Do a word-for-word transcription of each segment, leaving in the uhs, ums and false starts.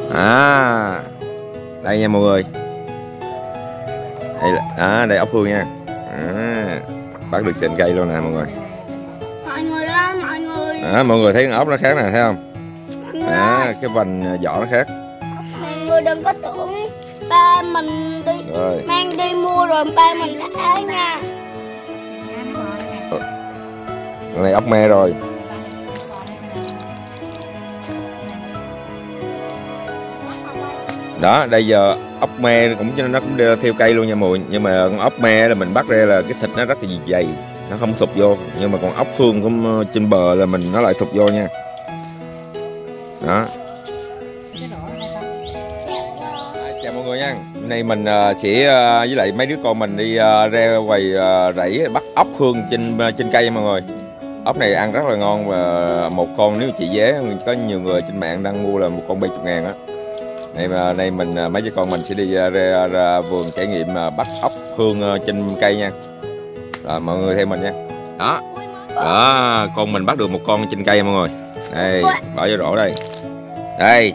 À, đây nha mọi người. Đây là à, đây ốc hương nha. À, bắt được trên cây luôn nè mọi người. Mọi người ơi, mọi người. À, mọi người thấy con ốc nó khác nè, thấy không? À, cái vành vỏ nó khác. Mọi người đừng có tưởng ba mình đi Rồi. mang đi mua rồi ba mình thả nha. Con này ốc me rồi. Đó, đây giờ ốc me cũng cho nó cũng theo cây luôn nha mọi người. Nhưng mà con ốc me là mình bắt ra là cái thịt nó rất là dày, nó không sụp vô. Nhưng mà còn ốc hương cũng trên bờ là mình nó lại thụt vô nha. Đó. Chào mọi người nha. Hôm nay mình sẽ với lại mấy đứa con mình đi ra quầy rẫy bắt ốc hương trên trên cây mọi người. Ốc này ăn rất là ngon và một con nếu chị vé có nhiều người trên mạng đang mua là một con bảy mươi ngàn á. Đây mà đây mình mấy đứa con mình sẽ đi ra, ra, ra vườn trải nghiệm bắt ốc hương trên cây nha. Rồi mọi người theo mình nha. Đó. Đó, con mình bắt được một con trên cây mọi người. Đây, bỏ vô rổ đây. Đây.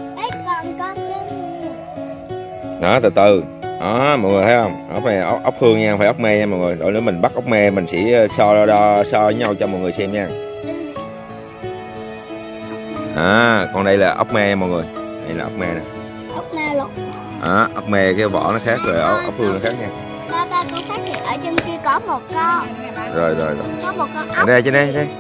Đó, từ từ. Đó, mọi người thấy không? Ốc này ốc, ốc hương nha, phải ốc me nha mọi người. Rồi nữa mình bắt ốc me mình sẽ so đo so với nhau cho mọi người xem nha. À, con đây là ốc me mọi người. Đây là ốc me nè. Ốc me luôn. Đó, ốc me cái vỏ nó khác rồi, ốc, ốc hương nó khác nha. Ba ba con phát hiện ở trên kia có một con. Rồi rồi rồi. Có một con ốc. Ở đây trên đây đây.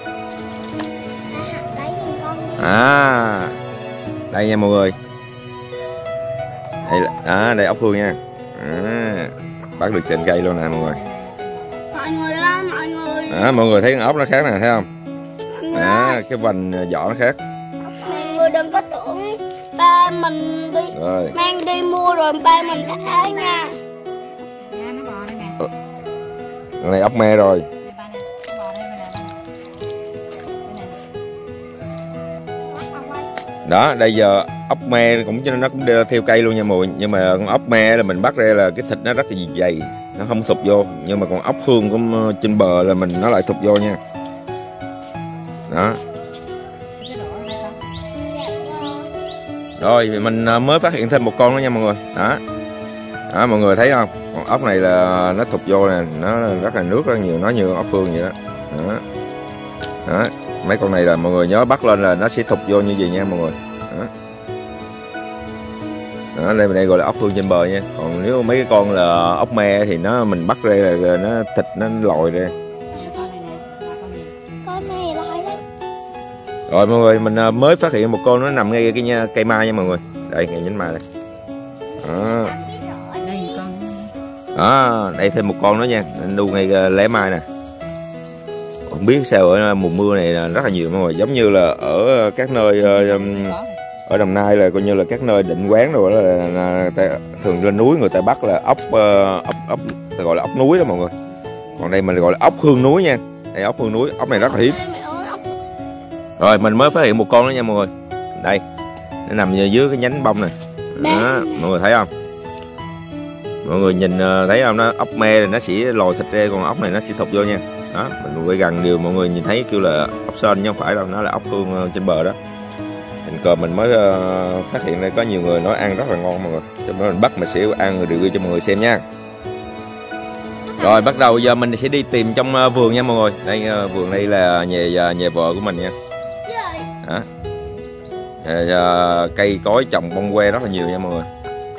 À, đây nha mọi người. Đây là à, đây ốc hương nha. À, bắt được trên cây luôn nè mọi người. Mọi người ơi, mọi người. Đó, mọi người thấy con ốc nó khác nè, thấy không? À, cái vành vỏ nó khác. Mọi người đừng có tưởng ba mình đi rồi. mang đi mua rồi ba mình thả nha. Con này ốc me rồi. Đó, đây giờ ốc me cũng cho nó cũng theo cây luôn nha mọi người. Nhưng mà con ốc me là mình bắt ra là cái thịt nó rất là dày, nó không sụp vô. Nhưng mà còn ốc hương cũng trên bờ là mình nó lại thụt vô nha. Đó. Rồi mình mới phát hiện thêm một con nữa nha mọi người. Đó. Đó, mọi người thấy không? Con ốc này là nó thụt vô nè, nó rất là nước rất nhiều, nó như ốc hương vậy đó. Đó. Đó. Mấy con này là mọi người nhớ bắt lên là nó sẽ thụt vô như vậy nha mọi người. Đó. Đó, đây đây gọi là ốc hương trên bờ nha. Còn nếu mấy cái con là ốc me thì nó mình bắt ra là nó thịt nó lòi ra. Con này lòi lắm. Rồi mọi người, mình mới phát hiện một con nó nằm ngay cái nha, cây mai nha mọi người. Đây, ngay nhánh mai đây. Đó. Đó, đây thêm một con nữa nha, đu ngay lé mai nè. Không biết sao ở mùa mưa này là rất là nhiều mọi người, giống như là ở các nơi ở Đồng Nai là coi như là các nơi định quán rồi là, là, là, là thường lên núi người ta bắt là ốc ốc ốc gọi là ốc núi đó mọi người. Còn đây mình gọi là ốc hương núi nha. Đây ốc hương núi, ốc này rất là hiếm. Rồi mình mới phát hiện một con nữa nha mọi người. Đây, nó nằm dưới cái nhánh bông này. Đó, mọi người thấy không? Mọi người nhìn thấy không, nó ốc me thì nó sẽ lòi thịt ra, còn ốc này nó sẽ thụt vô nha. Đó, mình quay gần điều mọi người nhìn thấy kêu là ốc sên chứ không phải đâu, nó là ốc hương trên bờ đó. Tình cờ mình mới uh, phát hiện đây có nhiều người nói ăn rất là ngon mọi người. Cho nên mình bắt mình sẽ ăn rồi review cho mọi người xem nha. Rồi bắt đầu giờ mình sẽ đi tìm trong uh, vườn nha mọi người. Đây uh, vườn đây là nhà uh, nhà vợ của mình nha. Đó. Uh, cây cối trồng bông que rất là nhiều nha mọi người.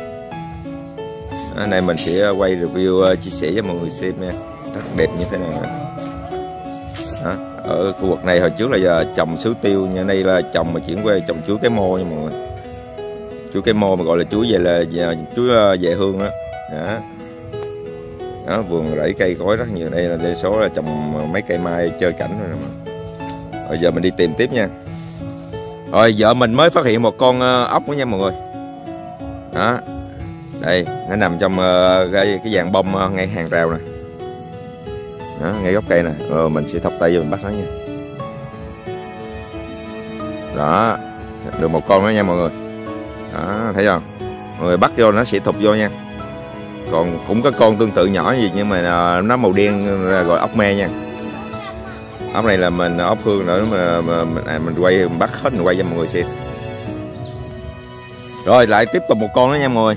Đó, này mình sẽ quay review uh, chia sẻ cho mọi người xem nha. Rất đẹp như thế này. Đó. Ở khu vực này hồi trước là giờ trồng sứ tiêu, nhưng đây là trồng mà chuyển qua trồng chuối cái mô nha mọi người. Chuối cái mô mà gọi là chuối về là chuối về hương đó. Đó. Đó, vườn rẫy cây cối rất nhiều. Đây là đa số là trồng mấy cây mai chơi cảnh rồi nè mà. Rồi giờ mình đi tìm tiếp nha. Rồi vợ mình mới phát hiện một con ốc nữa nha mọi người. Đó. Đây, nó nằm trong cái, cái dạng bông ngay hàng rào nè. Đó, ngay gốc cây nè, rồi mình sẽ thọc tay vô mình bắt nó nha. Đó, được một con nữa nha mọi người. Đó, thấy không? Mọi người bắt vô nó sẽ thụt vô nha. Còn cũng có con tương tự nhỏ gì nhưng mà nó màu đen gọi ốc me nha. Ốc này là mình ốc hương nữa mà, mà mình, à, mình quay mình bắt hết mình quay cho mọi người xem. Rồi lại tiếp tục một con nữa nha mọi người.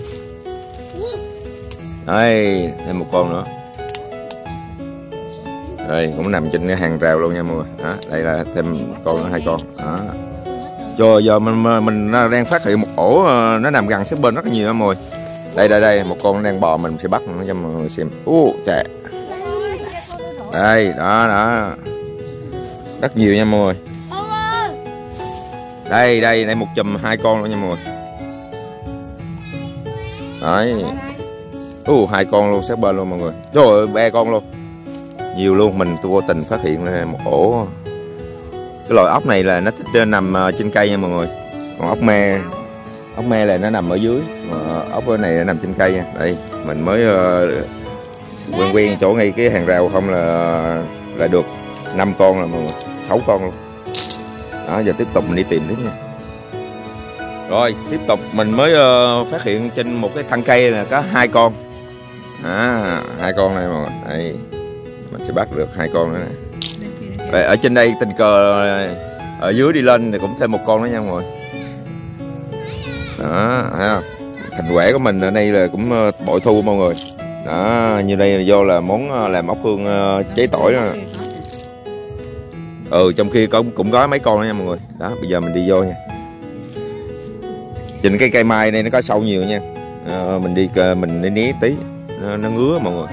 Đây, thêm một con nữa. Đây cũng nằm trên cái hàng rào luôn nha mọi người. Đó, đây là thêm con nữa, hai con. Đó. Cho giờ mình mình đang phát hiện một ổ nó nằm gần sát bên rất là nhiều nha mọi người. Đây đây đây, một con đang bò mình sẽ bắt nó cho mọi người xem. Ô, trời. Đây, đó đó. Rất nhiều nha mọi người. Đây đây, đây một chùm hai con luôn nha mọi người. Đấy. Ồ, hai con luôn sát bên luôn mọi người. Trời ơi, ba con luôn. Nhiều luôn, mình tôi vô tình phát hiện một ổ. Cái loại ốc này là nó thích nằm trên cây nha mọi người. Còn ốc me, ốc me là nó nằm ở dưới, mà ốc ở này nó nằm trên cây nha. Đây, mình mới uh, quen quen chỗ ngay cái hàng rào không là là được năm con rồi mọi người, sáu con luôn. Đó, giờ tiếp tục mình đi tìm tiếp nha. Rồi, tiếp tục mình mới uh, phát hiện trên một cái thân cây là có hai con. À, hai con này mọi người. Đây, mình sẽ bắt được hai con nữa nè. Vậy ở trên đây tình cờ ở dưới đi lên thì cũng thêm một con nữa nha mọi người. Đó, thấy không? Thành quả của mình ở đây là cũng bội thu mọi người. Đó, như đây là do là món làm ốc hương cháy tỏi đó. Ừ, trong kia có cũng có mấy con nữa nha mọi người. Đó, bây giờ mình đi vô nha. Trên cái cây mai này nó có sâu nhiều nha. À, mình đi mình đi né tí, nó, nó ngứa mọi người.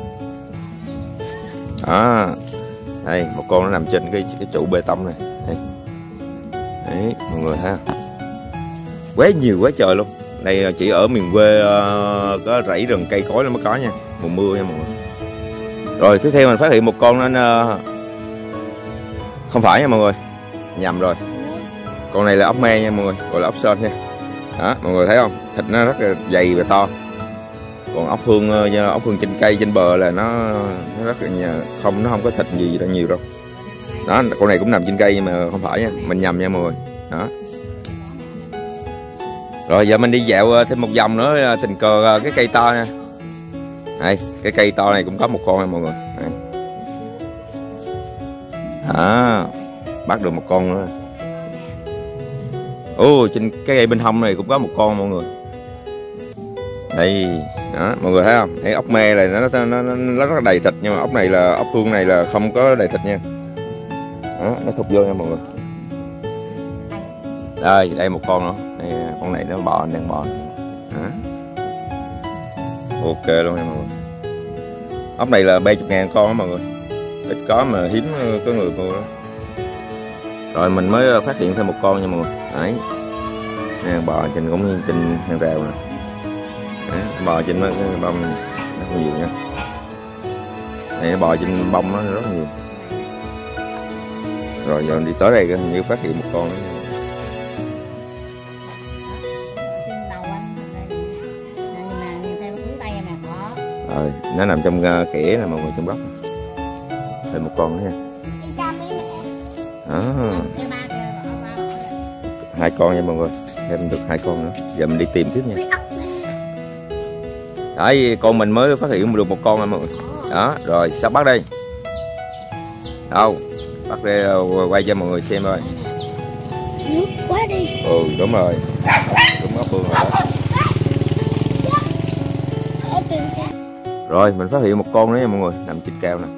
Đó. Đây, một con nó nằm trên cái cái trụ bê tông này. Đây. Đấy, mọi người thấy không? Quá nhiều quá trời luôn. Đây chỉ ở miền quê uh, có rẫy rừng cây cối nó mới có nha, mùa mưa nha mọi người. Rồi tiếp theo mình phát hiện một con nó uh, không phải nha mọi người, nhầm rồi. Con này là ốc me nha mọi người, gọi là ốc sên nha. Đó, mọi người thấy không? Thịt nó rất là dày và to. Còn ốc hương uh, ốc hương trên cây trên bờ là nó nó rất là không nó không có thịt gì đâu nhiều đâu. Đó, con này cũng nằm trên cây nhưng mà không phải nha, mình nhầm nha mọi người. Đó. Rồi giờ mình đi dạo thêm một vòng nữa, tình cờ cái cây to nha. Đây, cái cây to này cũng có một con nha mọi người. Đây. Đó, bắt được một con nữa. Ồ, trên cái cây bên hông này cũng có một con mọi người. Đây, đó, mọi người thấy không? Cái ốc me này nó nó, nó nó rất là đầy thịt, nhưng mà ốc này là ốc hương này là không có đầy thịt nha. Đó, nó thụt vô nha mọi người. Đây, đây một con nữa. Đây, con này nó bò, đang bò. Đó. Ok luôn nha mọi người. Ốc này là ba mươi ngàn con đó mọi người. Ít có mà hiếm có người mua đó. Rồi mình mới phát hiện thêm một con nha mọi người. Đấy. Nè, bò trên cũng như trên hàng rào nè. Đấy, bò trên cái bông nó không nhiều nha. Đây nó bò trên bông nó rất nhiều. Rồi giờ đi tới đây hình như phát hiện một con nữa nha. Rồi, nó nằm trong uh, kẽ nè mọi người, trong góc. Thêm một con nữa nha. Đó. Hai con nha mọi người, thêm được hai con nữa. Giờ mình đi tìm tiếp nha. Đấy, con mình mới phát hiện được một con nha mọi người. Đó, rồi sắp bắt đi. Đâu, bắt ra quay cho mọi người xem thôi. Nước quá đi. Ừ, đúng rồi. Đúng ốc hương rồi đó. Rồi mình phát hiện một con nữa nha mọi người, nằm trên cao nè.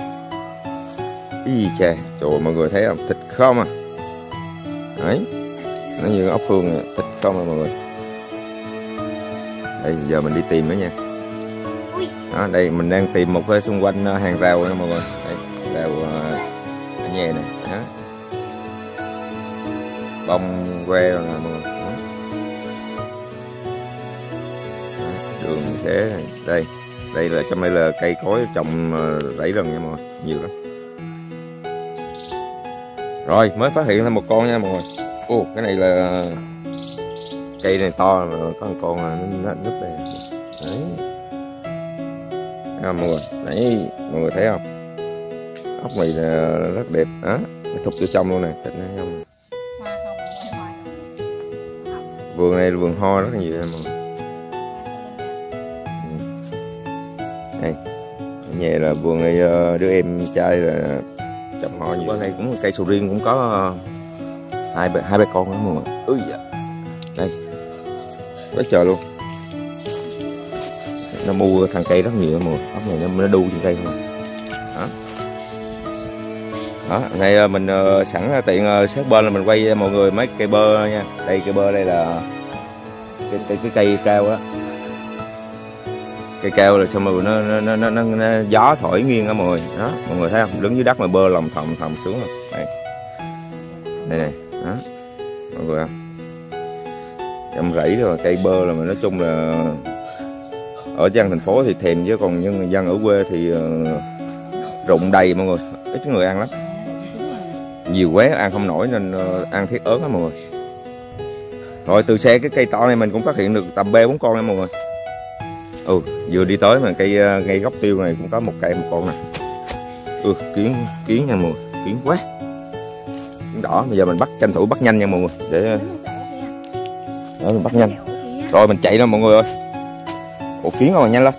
Ý chà, trời ơi, mọi người thấy không? Thịt không à. Đấy. Nó như ốc hương, thịt không à mọi người. Đây giờ mình đi tìm nữa nha. Đó, đây mình đang tìm một cái xung quanh hàng rào nha mọi người. Đây, rào ở nhà này. Đó. Bông que rồi nè mọi người. Đó. Đó, đường sẽ đây. Đây là trong đây là cây cối trồng rẫy rừng nha mọi người, nhiều lắm. Rồi mới phát hiện thêm một con nha mọi người. Ô, cái này là cây này to, có một con nó nứt đây. Đấy. Thấy không mọi người? Đấy, mọi người thấy không? Ốc này là rất đẹp, á, nó thụt vô trong luôn nè, thịt nó thấy không? Vườn này là vườn hoa rất là nhiều nha mọi người. Đây, nhà là vườn này đứa em trai là trồng hoa nhiều. Bên này cũng cây sầu riêng cũng có hai hai ba con nữa mọi người. Ui dạ. Đây, quá trời luôn. Nó mua thằng cây rất nhiều mọi người. Ốc này nó, nó đu trên cây không. Đó. Đó, này mình uh, sẵn tiện uh, sát bên là mình quay cho mọi người mấy cây bơ nha. Đây cây bơ đây là cái cái, cái cây cao đó. Cây cao là xong rồi nó nó, nó, nó, nó, nó gió thổi nghiêng đó mọi người. Đó, mọi người thấy không? Đứng dưới đất mà bơ lòng thòng thòng xuống rồi. Đây. Đây này, đó. Mọi người không? Trong rẫy rồi cây bơ là mình nói chung là ở dân thành phố thì thèm, chứ còn nhân dân ở quê thì uh, rụng đầy mọi người, ít người ăn lắm, nhiều quá ăn không nổi nên uh, ăn thiết ớt đó mọi người. Rồi từ xe cái cây to này mình cũng phát hiện được tầm ba bốn con nha mọi người. Ừ, vừa đi tới mà cây uh, ngay gốc tiêu này cũng có một cây một con này. Ừ, kiến kiến nha mọi người, kiến quá, kiến đỏ. Bây giờ mình bắt, tranh thủ bắt nhanh nha mọi người, để đó, mình bắt nhanh rồi mình chạy ra mọi người ơi. Ủa kiến rồi nhanh lên.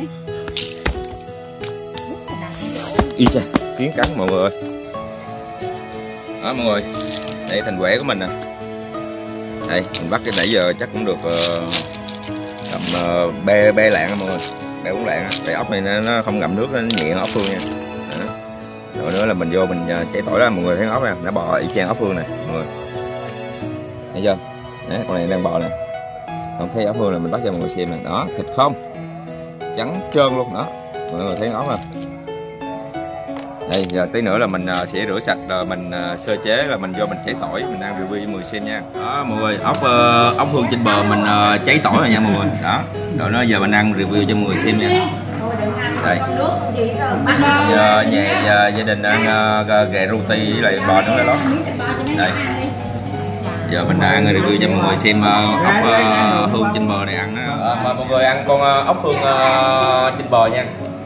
Y chà, kiến cắn mọi người ơi. Đó mọi người, đây thành quẻ của mình nè. Đây mình bắt cái nãy giờ chắc cũng được uh, tầm uh, ba ba lạng mọi người, ba bốn lạng. Tại ốc này nó, nó không ngậm nước, nó nhẹ hơn ốc phương nha. Đó. Rồi nữa là mình vô mình uh, cháy tỏi đó mọi người, thấy ốc nè, nó bò y chang ốc phương này mọi người, thấy chưa? Đấy, con này đang bò nè, không thấy ốc hương là mình bắt cho mọi người xem nè. Đó, thịt không trắng trơn luôn đó, mọi người thấy ốc không? Đây giờ tí nữa là mình sẽ rửa sạch rồi mình sơ chế, là mình vô mình cháy tỏi, mình đang review cho mọi người xem nha. Đó mọi người, ốc uh, ốc hương trên bờ mình uh, cháy tỏi rồi nha mọi người. Đó, rồi nó giờ mình đang review cho mọi người xem nha. Đây giờ nhà giờ, gia đình đang uh, gà roti với lại bò nữa đó. Đây giờ mình đã ăn review cho mọi người xem uh, ốc uh, hương trên bờ này ăn đó. À, mời mọi người ăn con uh, ốc hương uh, trên bờ nha.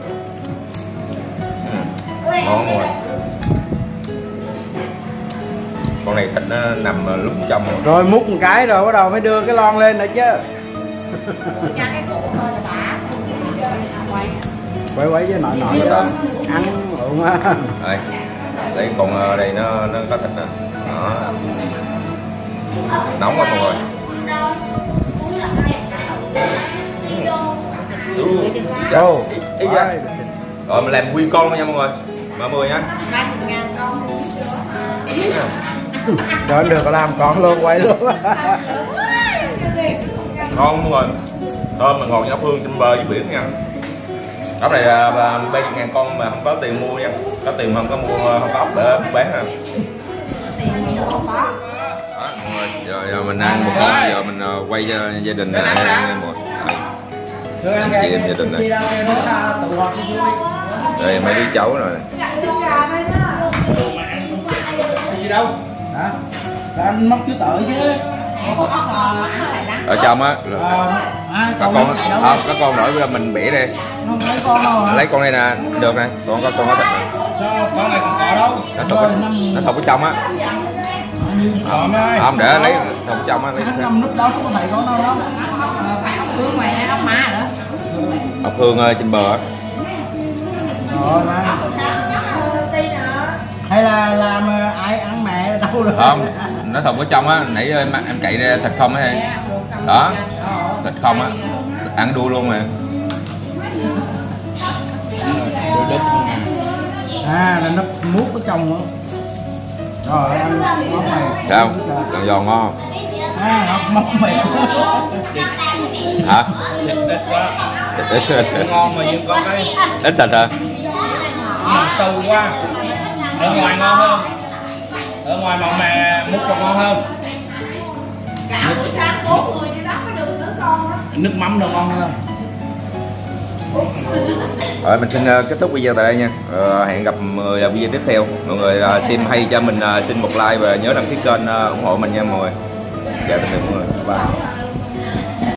Ừ. Ngon mọi người. Con này thịt nó nằm lúc trong rồi. Rồi múc một cái rồi bắt đầu mới đưa cái lon lên nữa chứ. Quay quay với nội nội đó. Ăn ổn á. Đây. Đây còn uh, đây nó nó có thịt nè. Đó. Nóng quá mọi người. Đâu? Rồi mình làm nguyên con luôn nha mọi người. ba mươi nhá. Rồi được làm con luôn, quay luôn. Ngon mọi người. Tôm mà ngọt như ốc hương trên bờ dưới biển nha. Ốc này là ba mươi ngàn con mà không có tiền mua nha. Có tiền mà không có mua, không có ốc để bán ha. Đó, mọi người, giờ, giờ mình ăn một con, giờ mình uh, quay cho gia đình này ăn mọi người. Anh chị em gia đình này. Đây mấy đứa cháu rồi. Gì đâu? Hả? Là anh móc chữ tợ chứ. Ở trong á. À, có con à, có con nổi là mình bẻ đi. Lấy con đâu hả? Lấy con này nè, được nè. Con có con có thịt. Con này còn cọ đâu? Nó thục nó thục ở trong á. Không để lấy thục ở trong á. Năm nút đó có thầy con đâu đó. Hương ngoài hay ốc má nữa. Ốc hương trên bờ á. Rồi mà. Hay là làm ai ăn mẹ đâu rồi? Không, nó thục ở trong á, nãy em, em cậy ra thịt không á. Đó. Thịt không á. Ăn đua luôn mà. À là nó mút ở trong nữa. Rồi ăn món này. Sao? Còn giòn ngon. À nó móc mẹ. Hả? Thịt ít quá. Thịt ít. Ngon mà nhưng có cái ít thịt hả? sâu quá. Ở ngoài ngon hơn. Ở ngoài mà mẹ mút còn ngon hơn. Nước mắm đâu ngon hơn. Rồi mình xin uh, kết thúc video tại đây nha. Uh, hẹn gặp mọi người video tiếp theo. Mọi người uh, xem hay cho mình uh, xin một like và nhớ đăng ký kênh uh, ủng hộ mình nha mọi người. Chào tạm biệt mọi người. Bye.